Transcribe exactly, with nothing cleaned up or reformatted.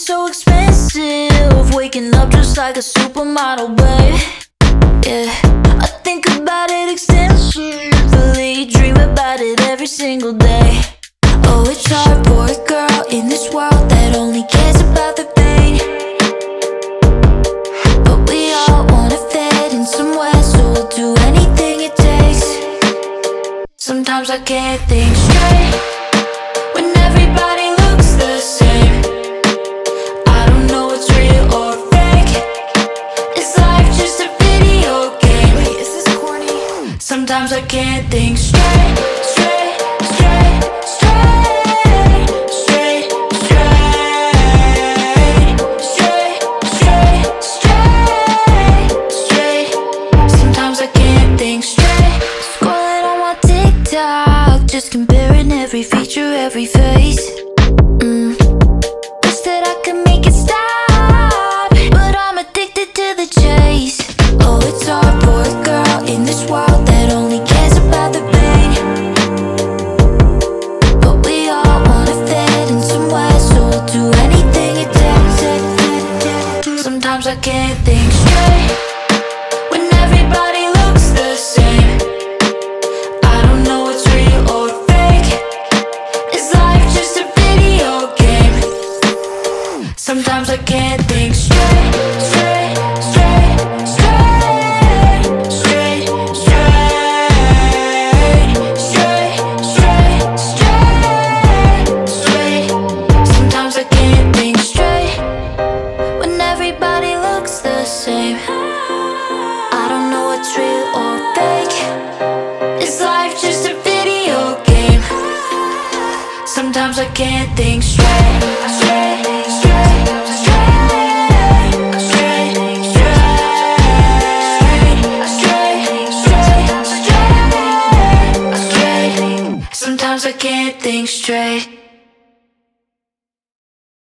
so expensive, waking up just like a supermodel, babe. Yeah, I think about it extensively, dream about it every single day. Oh, it's hard for a girl in this world that only cares about the pain, but we all wanna fit in somewhere, so we'll do anything it takes. Sometimes I can't think straight when everybody looks the same. I don't know what's real or fake. Is life just a video game? Wait, is this corny? Sometimes I can't think straight, straight, straight, straight, straight, straight, straight, straight, straight. Sometimes I can't think straight. Scrolling on my TikTok, just comparing every feature, every face. Mm. Wish that I could make it stop, but I'm addicted to the chase. Oh, it's hard for a girl in this world that only cares about the pain, but we all wanna fit in somewhere, so we'll do anything it takes. Sometimes I can't think straight when everybody looks the same. I don't know what's real or fake. Is life just a video game? Sometimes I can't think straight, straight, straight, straight, straight, straight, straight, straight, straight, straight. Sometimes I can't think straight when everybody looks the same. I don't know what's real or fake. Is life just a video game? Sometimes I can't think straight, straight, straight, straight, straight, straight, straight, straight, straight, straight. Sometimes I can't think straight.